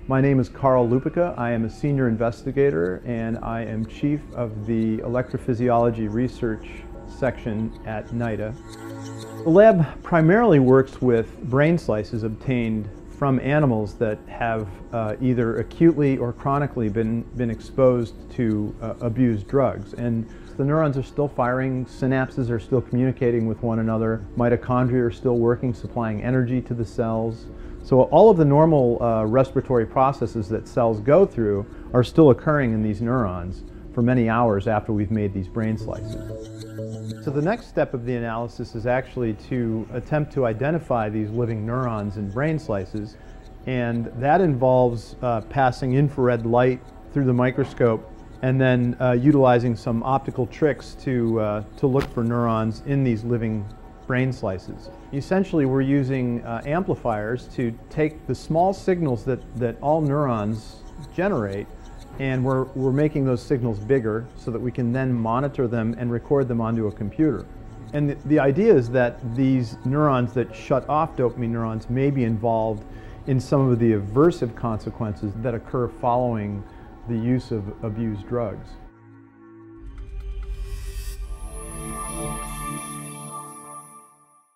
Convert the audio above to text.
My name is Carl Lupica. I am a senior investigator and I am chief of the Electrophysiology research section at Nida. The lab primarily works with brain slices obtained from animals that have either acutely or chronically been exposed to abused drugs. And the neurons are still firing, synapses are still communicating with one another, mitochondria are still working, supplying energy to the cells. So all of the normal respiratory processes that cells go through are still occurring in these neurons for many hours after we've made these brain slices. So the next step of the analysis is actually to attempt to identify these living neurons in brain slices, and that involves passing infrared light through the microscope and then utilizing some optical tricks to look for neurons in these living brain slices. Essentially, we're using amplifiers to take the small signals that all neurons generate, and we're making those signals bigger so that we can then monitor them and record them onto a computer. And the idea is that these neurons that shut off dopamine neurons may be involved in some of the aversive consequences that occur following the use of abused drugs.